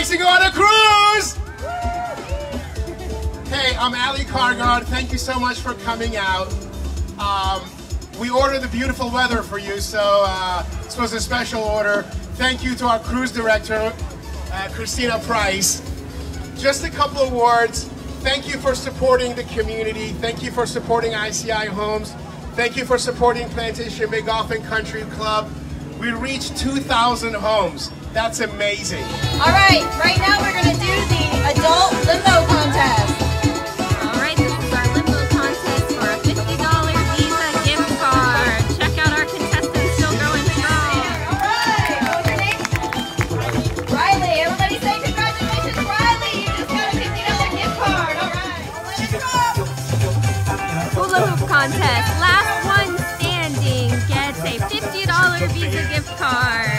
likes to go on a cruise? Hey, I'm Ali Cargard. Thank you so much for coming out. We ordered the beautiful weather for you, so this was a special order. Thank you to our cruise director, Christina Price. Just a couple of words. Thank you for supporting the community. Thank you for supporting ICI Homes. Thank you for supporting Plantation Bay Golf and Country Club. We reached 2,000 homes. That's amazing. All right now we're going to do the adult limbo contest. All right, this is our limbo contest for a $50 Visa gift card. Check out our contestants, still going strong. All right, what was your name? Riley. Everybody say congratulations, Riley. You just got a $50 gift card. All right, let's go. Hula hoop contest. Last one standing gets a $50 Visa gift card.